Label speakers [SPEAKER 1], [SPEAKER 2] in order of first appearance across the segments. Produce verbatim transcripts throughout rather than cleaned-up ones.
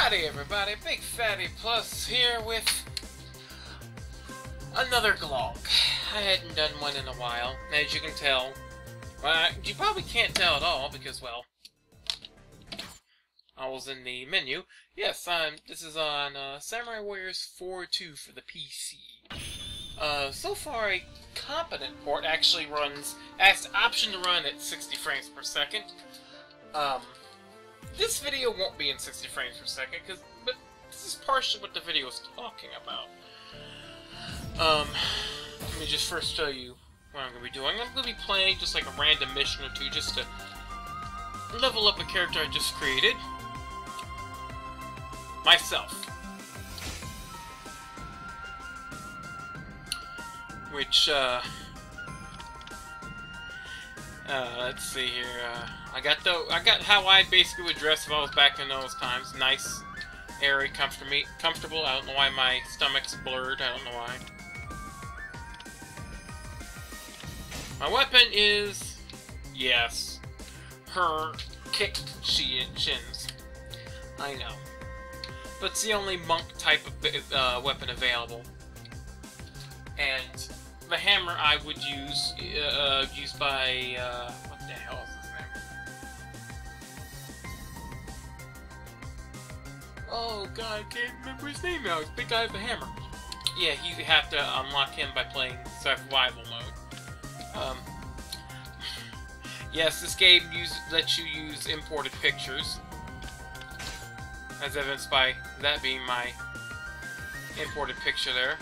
[SPEAKER 1] Howdy everybody, Big Fatty Plus here with another vlog. I hadn't done one in a while, as you can tell. Well, you probably can't tell at all because, well, I was in the menu. Yes, um, this is on uh, Samurai Warriors four two for the P C. Uh, so far, a competent port actually runs, has the option to run at sixty frames per second. Um, this video won't be in sixty frames per second, cause, but this is partially what the video is talking about. Um, let me just first show you what I'm going to be doing. I'm going to be playing just like a random mission or two just to level up a character I just created. Myself. Which, uh... Uh, let's see here, uh... I got the... I got how I basically would dress if I was back in those times. Nice, airy, comfortable, comfortable. I don't know why my stomach's blurred. I don't know why. My weapon is... Yes. Her kicked shins. I know. But it's the only monk type of uh, weapon available. And the hammer I would use, uh, used by, uh, what the hell is his name? Oh god, I can't remember his name now. It's the big guy with the hammer. Yeah, you have to unlock him by playing survival mode. Um, yes, this game use, lets you use imported pictures. As evidenced by that being my imported picture there.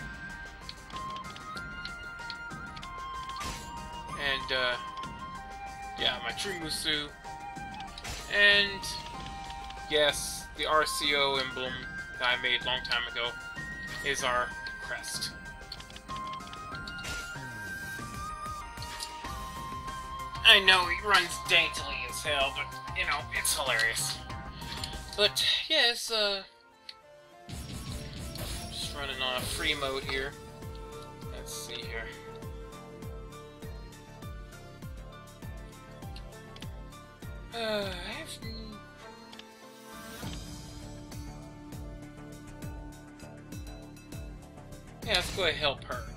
[SPEAKER 1] And, uh, yeah, my Trimusu. And, yes, the R C O emblem that I made a long time ago is our crest. I know he runs daintily as hell, but, you know, it's hilarious. But, yes, uh, just running on a free mode here. Let's see here. Uh, I have... Yeah, let's go ahead and help her.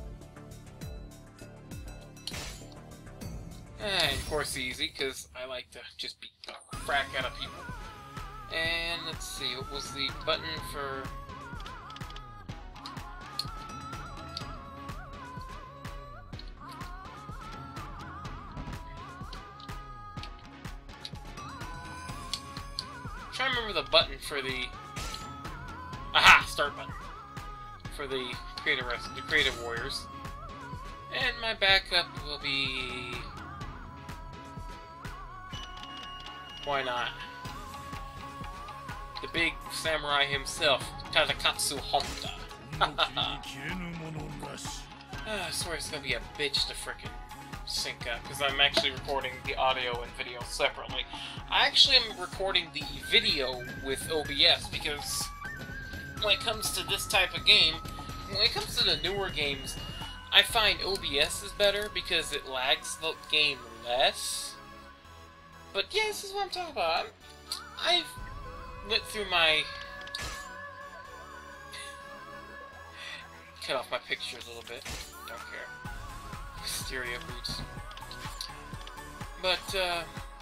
[SPEAKER 1] And, of course, easy, because I like to just beat the crap out of people. And let's see, what was the button for... I'm trying to remember the button for the... Aha! Start button. For the Creative, the Creative Warriors. And my backup will be... Why not? The big samurai himself, Tadakatsu Honda. uh, I swear it's gonna be a bitch to frickin' sync up, because I'm actually recording the audio and video separately. I actually am recording the video with O B S, because when it comes to this type of game, when it comes to the newer games, I find O B S is better because it lags the game less. But yeah, this is what I'm talking about. I'm, I've went through my... Cut off my picture a little bit. Don't care. Stereo boots. But, uh...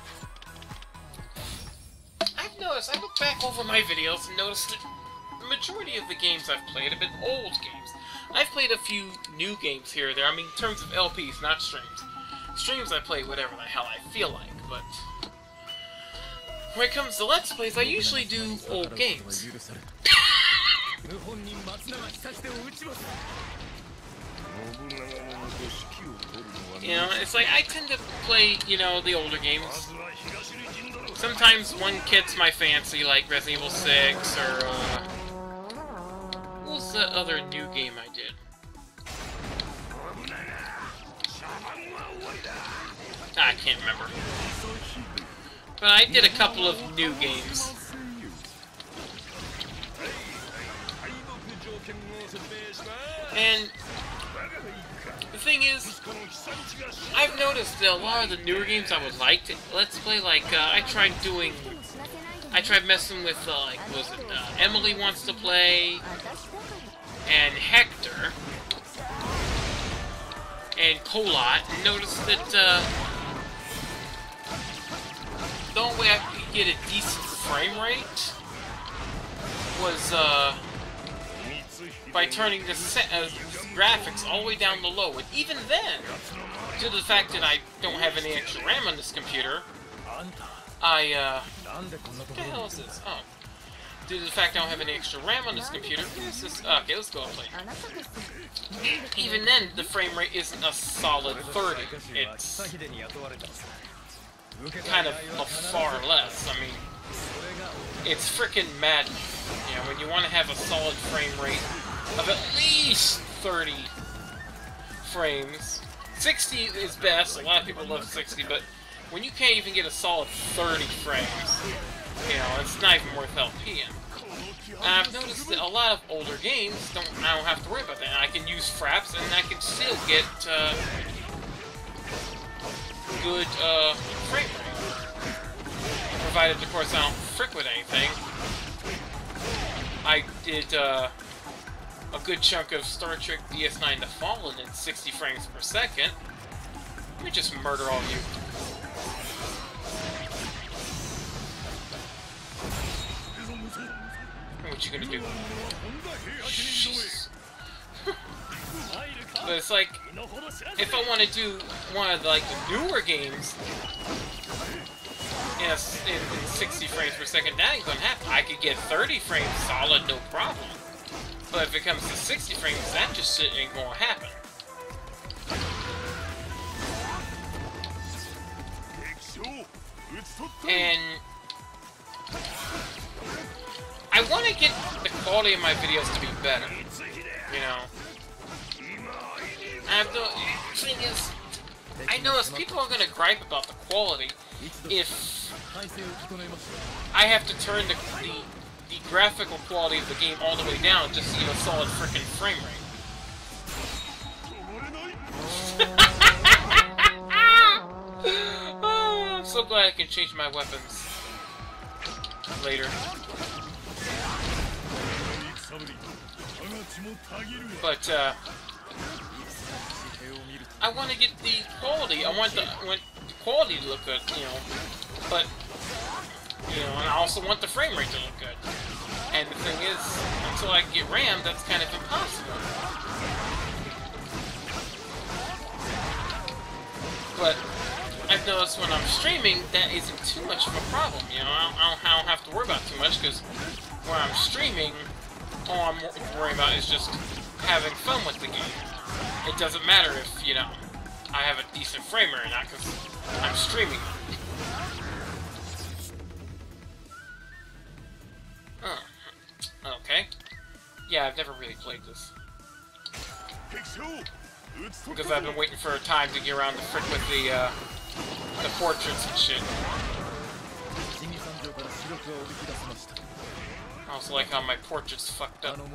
[SPEAKER 1] I've noticed, I look back over my videos and noticed that the majority of the games I've played have been old games. I've played a few new games here or there. I mean, in terms of L Ps, not streams. Streams I play whatever the hell I feel like, but... When it comes to Let's Plays, I usually do old games. You know, it's like, I tend to play, you know, the older games. Sometimes one gets my fancy, like Resident Evil six, or, uh... what was the other new game I did? Ah, I can't remember. But I did a couple of new games. And the thing is, I've noticed that a lot of the newer games I would like to Let's Play, like, uh, I tried doing I tried messing with, uh, like, was it, uh, Emily Wants to Play, and Hector, and Colot, and noticed that, uh, the only way I could get a decent frame rate was, uh, by turning the set, uh, graphics all the way down to low, and even then, due to the fact that I don't have any extra RAM on this computer, I, uh, what the hell is this? Oh. Due to the fact I don't have any extra RAM on this computer, this is, okay, let's go and play. Even then, the frame rate isn't a solid thirty. It's kind of a far less. I mean, it's frickin' maddening. You know, when you want to have a solid frame rate of at least thirty frames. sixty is best. A lot of people love sixty, but when you can't even get a solid thirty frames, you know, it's not even worth LPing. And I've noticed that a lot of older games don't. I don't have to worry about that. I can use fraps, and I can still get uh, good uh, frame rate, provided, of course, I don't frick with anything. I did uh, a good chunk of Star Trek D S nine The Fallen in sixty frames per second. Let me just murder all of you. What you gonna do? But it's like, if I want to do one of the, like the newer games in, a, in, in sixty frames per second, that ain't gonna happen. I could get thirty frames solid, no problem. But if it comes to sixty frames, that just shit ain't gonna happen. And I want to get the quality of my videos to be better, you know. I have the thing is, I notice people are gonna gripe about the quality if I have to turn the, the the graphical quality of the game all the way down just to get a solid frickin' frame rate. Oh, I'm so glad I can change my weapons later. But, uh, I want to get the quality. I want the, I want the quality to look good, you know. But, you know, and I also want the frame rate to look good. And the thing is, until I get RAM, that's kind of impossible. But I've noticed when I'm streaming, that isn't too much of a problem. You know, I don't, I don't, I don't have to worry about too much because when I'm streaming, all I'm worrying about is just having fun with the game. It doesn't matter if, you know, I have a decent frame rate or not, because I'm streaming. Oh, okay. Yeah, I've never really played this. Because I've been waiting for a time to get around to frick with the, uh, the portraits and shit. I also like how my portrait's fucked up.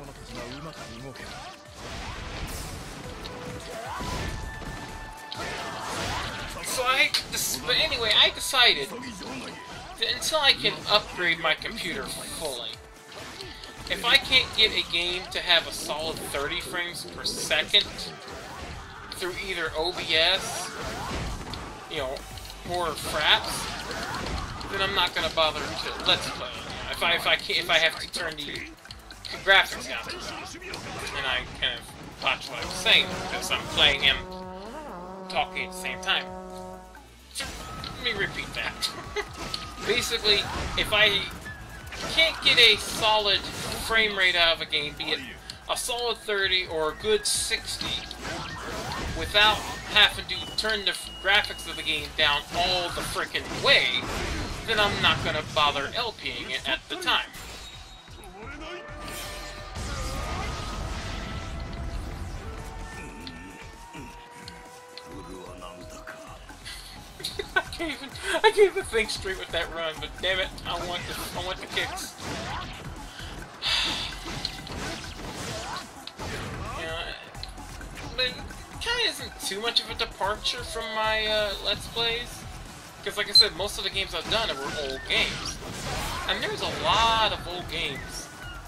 [SPEAKER 1] So I, but anyway, I decided that until I can upgrade my computer fully, if I can't get a game to have a solid thirty frames per second through either O B S, you know, or fraps, then I'm not gonna bother to let's play. If I if I can, if I have to turn the graphics down, and I kind of botched what I was saying because I'm playing and talking at the same time. Let me repeat that. Basically, if I can't get a solid frame rate out of a game, be it a solid thirty or a good sixty, without having to turn the graphics of the game down all the frickin' way, then I'm not gonna bother LPing it at the time. I can't even I can't even think straight with that run, but damn it, I want the I want the kicks. Yeah, but it kinda isn't too much of a departure from my uh, Let's Plays. Because like I said, most of the games I've done were old games. And there's a lot of old games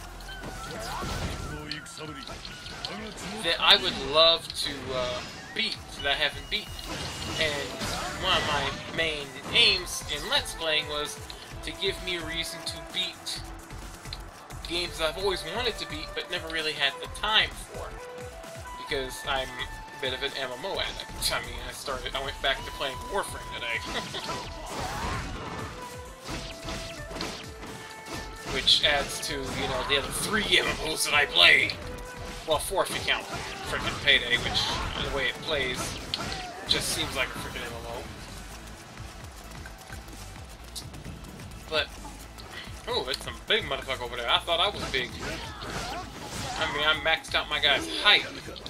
[SPEAKER 1] that I would love to uh, beat, that I haven't beaten. And one of my main aims in Let's Playing was to give me a reason to beat games that I've always wanted to beat, but never really had the time for. Because I'm a bit of an M M O addict. I mean, I started, I went back to playing Warframe today. Which adds to, you know, the other three M M Os that I play. Well, four if you count frickin' Payday, which, the way it plays, just seems like a frickin' M M O. But, oh, it's some big motherfucker over there. I thought I was big. I mean, I maxed out my guy's height.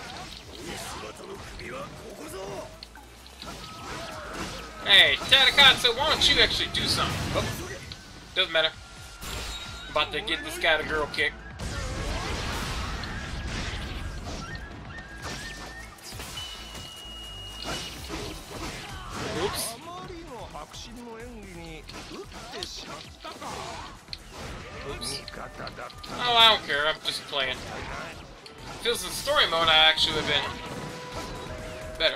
[SPEAKER 1] Hey, Tadakatsu, why don't you actually do something? Oh, doesn't matter. About to get this guy the girl kick. Oops. Oops. Oh, I don't care. I'm just playing. If this is story mode, I actually would have been better.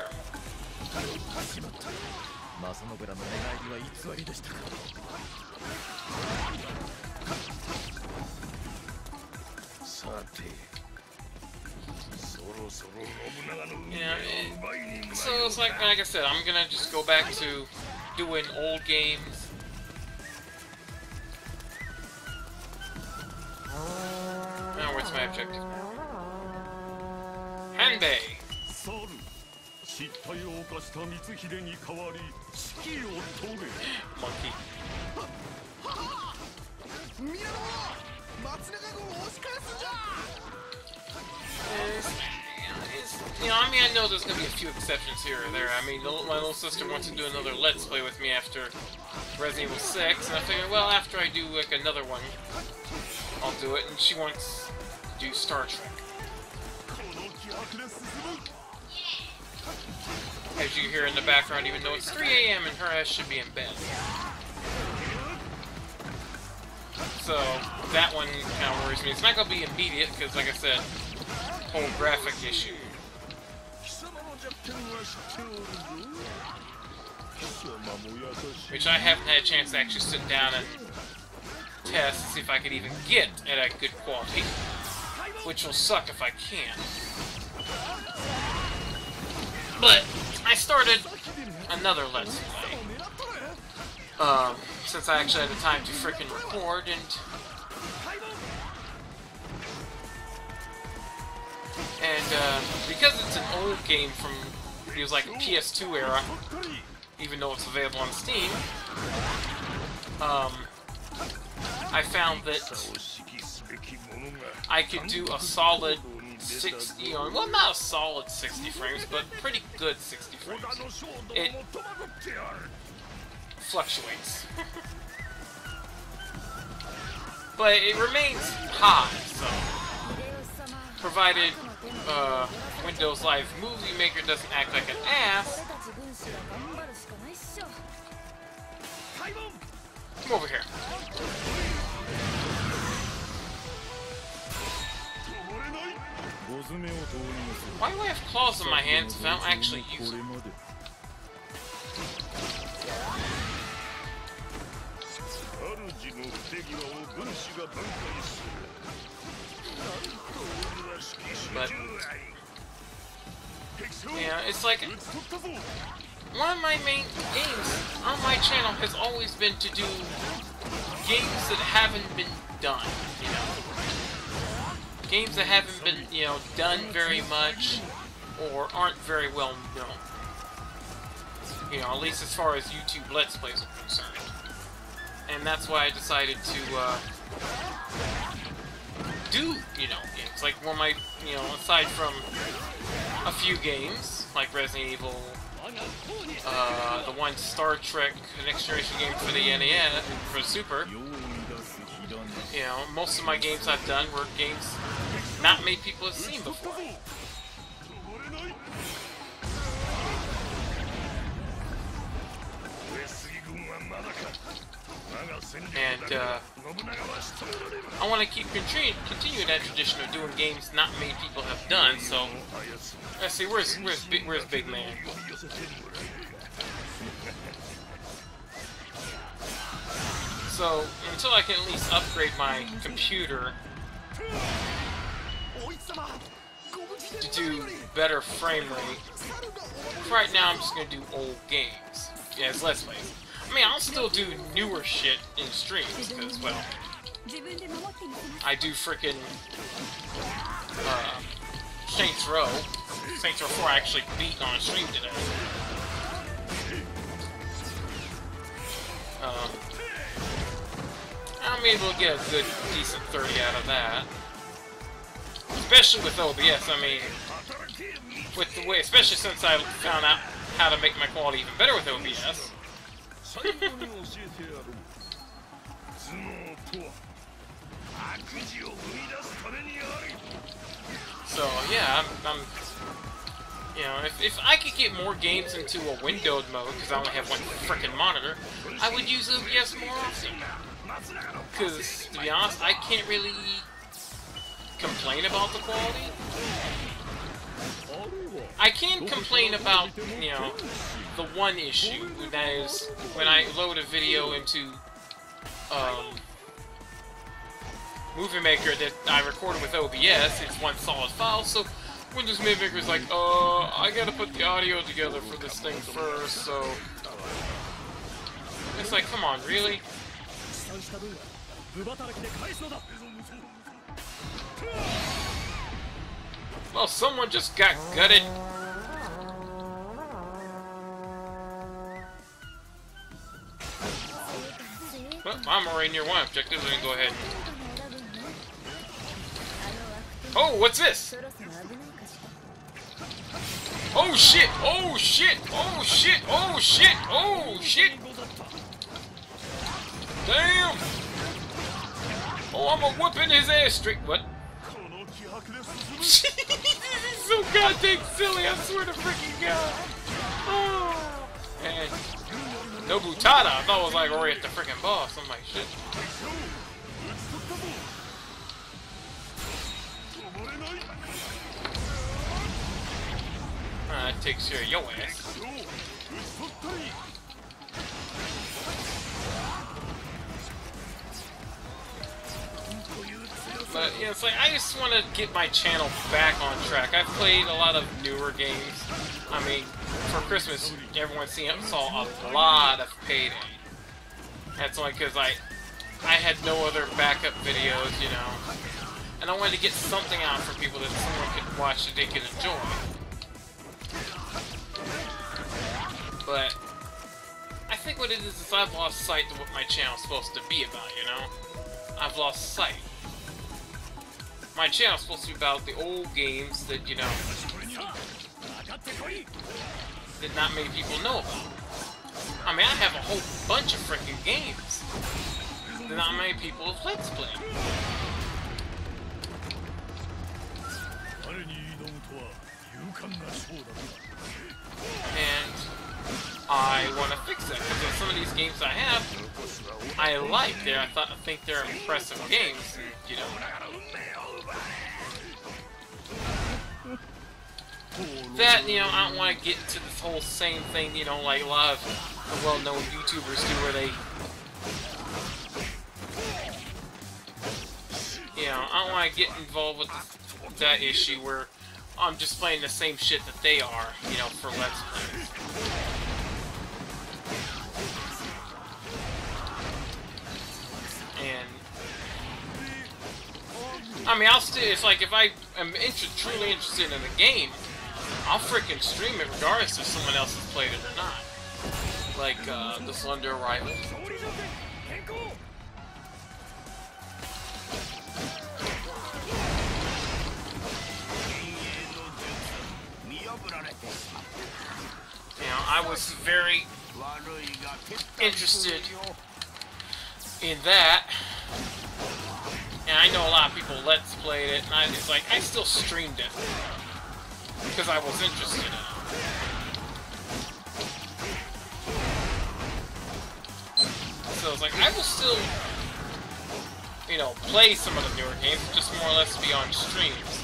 [SPEAKER 1] Yeah, it, so it's like, like I said, I'm gonna just go back to doing old games. Now, where's my objective? Hanbei! Monkey. It's, it's, you know, I mean, I know there's gonna be a few exceptions here or there. I mean, my little sister wants to do another Let's Play with me after Resident Evil six, and I figured, well, after I do, like, another one, I'll do it, and she wants to do Star Trek. As you hear in the background, even though it's three A M and her ass should be in bed. So, that one kind of worries me. It's not going to be immediate, because, like I said, whole graphic issue. Which I haven't had a chance to actually sit down and test to see if I could even get at a good quality. Which will suck if I can. But I started another Let's Play. Um, since I actually had the time to frickin' record, and and uh, because it's an old game from, it was like a P S two era, even though it's available on Steam, um, I found that I could do a solid sixty, or, well, not a solid sixty frames, but pretty good sixty frames. It fluctuates. But it remains high, so provided uh, Windows Live Movie Maker doesn't act like an ass. Come over here. Why do I have claws in my hands if I don't actually use them? But yeah, it's like one of my main aims on my channel has always been to do games that haven't been done, you know. Games that haven't been, you know, done very much or aren't very well known. You know, at least as far as YouTube Let's Plays are concerned. And that's why I decided to uh, do, you know, games. Like, one of my, you know, aside from a few games, like Resident Evil, uh, the one Star Trek Next Generation game for the N E S, for Super, you know, most of my games I've done were games not many people have seen before. And uh, I want to keep continue, continue that tradition of doing games not many people have done. So let's see, where's where's big, where's Big Man? So until I can at least upgrade my computer to do better frame rate, right now I'm just gonna do old games. Yeah, it's Let's Plays. I mean, I'll still do newer shit in streams, because, well, I do frickin' uh, Saints Row. Saints Row four I actually beat on stream today. Uh, I'm able to get a good, decent thirty out of that. Especially with O B S, I mean, with the way, especially since I found out how to make my quality even better with O B S. So yeah, I'm, I'm, you know, if, if I could get more games into a windowed mode, because I only have one frickin' monitor, I would use O B S more often. Because, to be honest, I can't really complain about the quality. I can complain about, you know, the one issue, that is, when I load a video into, um, Movie Maker that I recorded with O B S, it's one solid file, so Windows Movie Maker is like, uh, I gotta put the audio together for this thing first, so... It's like, come on, really? Well, someone just got gutted. Well, I'm already near one objective, so we can go ahead. Oh, what's this? Oh shit! Oh shit! Oh shit! Oh shit! Oh shit! Damn! Oh, I'm a whooping his ass straight. What? This is so goddamn silly, I swear to freaking God. Oh. And Nobutada, I thought it was like already at the freaking boss. I'm like, shit. Uh, that takes care of your ass. But, yeah, it's like, I just want to get my channel back on track. I've played a lot of newer games. I mean, for Christmas, everyone seen, saw a lot of Payday. That's only because I, I had no other backup videos, you know. And I wanted to get something out for people that someone could watch that they could enjoy. But I think what it is is I've lost sight of what my channel's supposed to be about, you know? I've lost sight. My channel's supposed to be about the old games that, you know, that not many people know about. I mean, I have a whole bunch of freaking games that not many people have Let's Played. And I want to fix that, because some of these games I have, I like. They're, I, thought, I think they're impressive games, and, you know. That, you know, I don't want to get into this whole same thing, you know, like a lot of the well-known YouTubers do, where they, you know, I don't want to get involved with this, that issue where I'm just playing the same shit that they are, you know, for Let's Plays. And I mean, I'll still, it's like, if I am inter truly interested in the game, I'll freaking stream it regardless if someone else has played it or not. Like, uh, The Slender Arrival. You know, I was very interested in that. And I know a lot of people Let's Played it, and I, it's like, I still streamed it. Because I was interested in it. So, So it's like, I will still, you know, play some of the newer games, just more or less be on streams.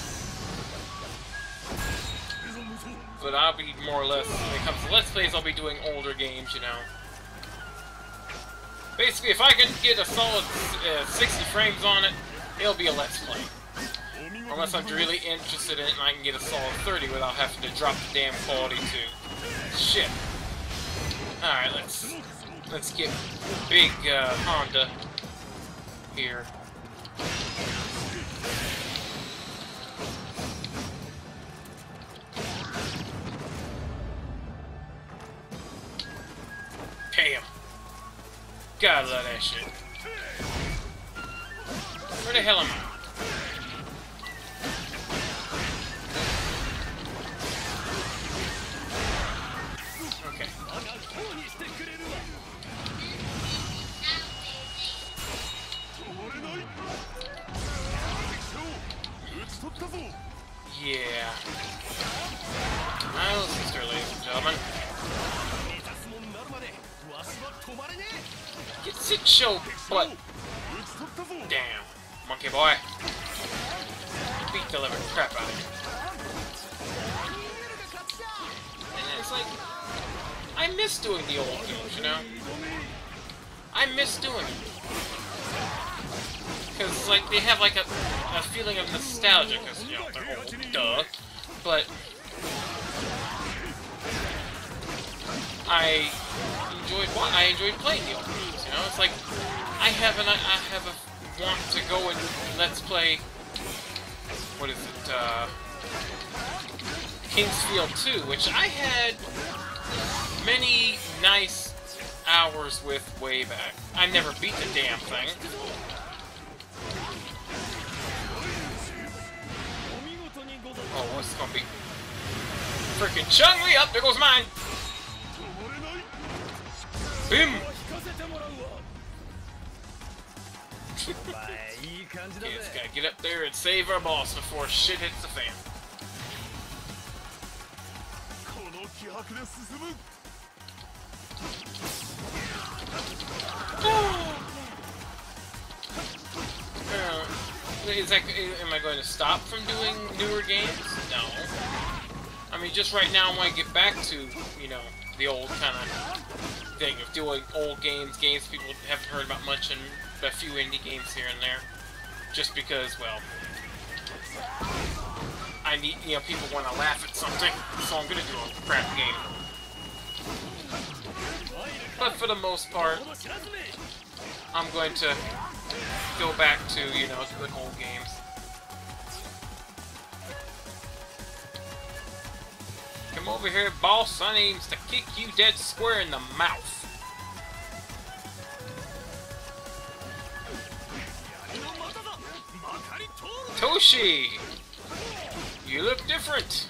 [SPEAKER 1] But I'll be more or less, when it comes to Let's Plays, I'll be doing older games, you know. Basically, if I can get a solid uh, sixty frames on it, it'll be a Let's Play. Unless I'm really interested in it and I can get a solid thirty without having to drop the damn quality to shit. Alright, let's let's get big uh, Honda here. Damn. Gotta love that shit. Where the hell am I? Okay. Yeah. I'll sister, ladies and gentlemen. Get sit your butt. Damn. Monkey boy. Beat the living crap out of you. And it's like, I miss doing the old games, you know? I miss doing it. Because, like, they have, like, a, a feeling of nostalgia, because, you know, they're old, duh. But I enjoyed what I enjoyed playing the old games, you know? It's like, I have an, I have a want to go and let's play, what is it, uh, King's Field two, which I had many nice hours with way back. I never beat the damn thing. Oh, what's it gonna be? Freaking Chung-Li! Up, there goes mine! Boom! Okay, just gotta get up there and save our boss before shit hits the fan. uh, is that, am I going to stop from doing newer games? No. I mean, just right now I want to get back to, you know, the old kind of thing of doing old games, games people haven't heard about much, and a few indie games here and there. Just because, well, I need, you know, people want to laugh at something, so I'm gonna do a crap game. But for the most part, I'm going to go back to, you know, good old games. Come over here, boss. I aims to kick you dead square in the mouth. Toshi! You look different!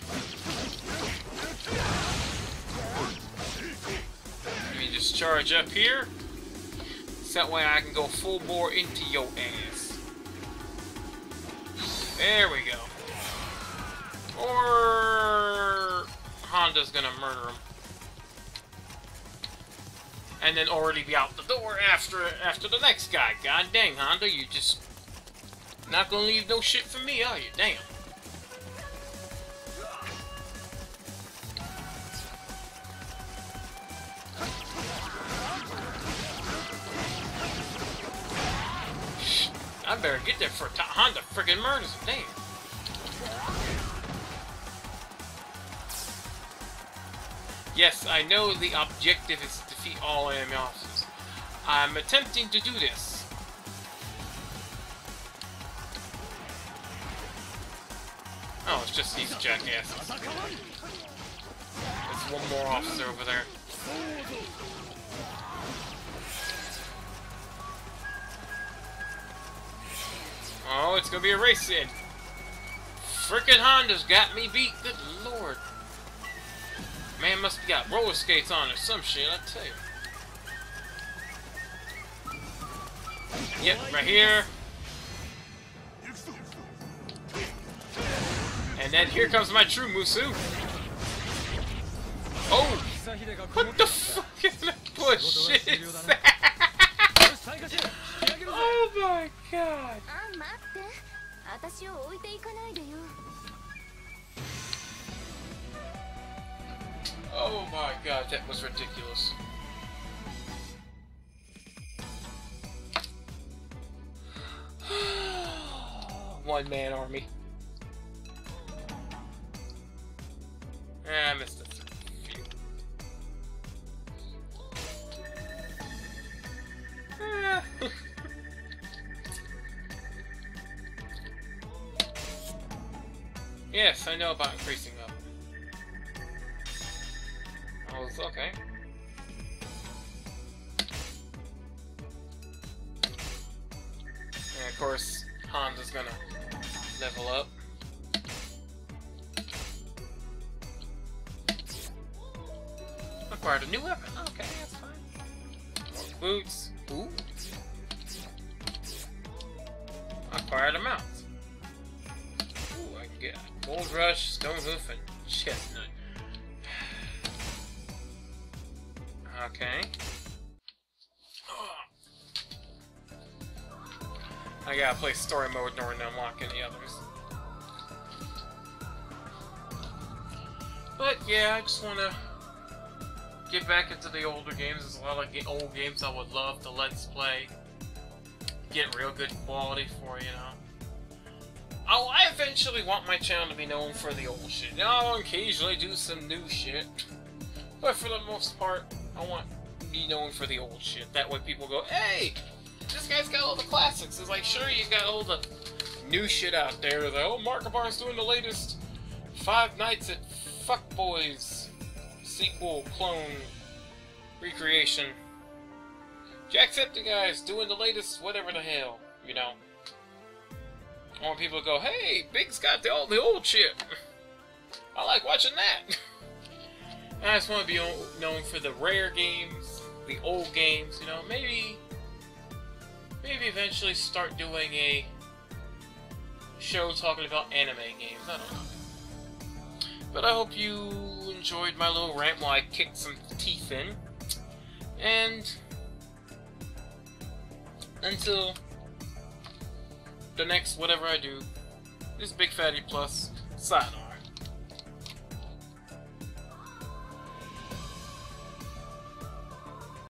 [SPEAKER 1] Let me just charge up here. So that way I can go full bore into your ass. There we go. Or Honda's gonna murder him. And then already be out the door after after the next guy. God dang, Honda, you just not gonna leave no shit for me, are you? Damn. I better get there before Honda friggin' murders him. Damn. Yes, I know the objective is to defeat all enemy officers. I'm attempting to do this. Oh, it's just these jackasses. There's one more officer over there. Oh, it's gonna be a race then. Frickin' Honda's got me beat, good lord. Man must have got roller skates on or some shit, I tell you. Yep, right here. And then here comes my true Musou. Oh! What the fuck is that bullshit is that? Oh my god! Oh my god, that was ridiculous. One-man army. Ah, I missed it. Ah. Yes, I know about increasing up. I was okay. And of course, Honda's gonna level up. Acquired a new weapon. Okay, that's fine. More boots. Ooh. Acquired a mount. Ooh, I can get Gold Rush, Stone Hoof, and Chestnut. Okay. I gotta play story mode in order to unlock any others. But yeah, I just wanna get back into the older games. There's a lot of old games I would love to let's play. Get real good quality for, you know. Oh, I eventually want my channel to be known for the old shit. Now, I'll occasionally do some new shit. But for the most part, I want to be known for the old shit. That way people go, hey, this guy's got all the classics. It's like, sure, you got all the new shit out there. Like, oh, Markiplier's doing the latest Five Nights at Fuckboys sequel, clone, recreation. Jacksepticeye's doing the latest whatever the hell, you know. I want people to go, hey, Big's got the, all the old shit. I like watching that. I just want to be known for the rare games, the old games, you know, maybe, maybe eventually start doing a show talking about anime games, I don't know. But I hope you enjoyed my little rant while I kicked some teeth in. And until the next whatever I do, this is Big Fatty Plus, sign off.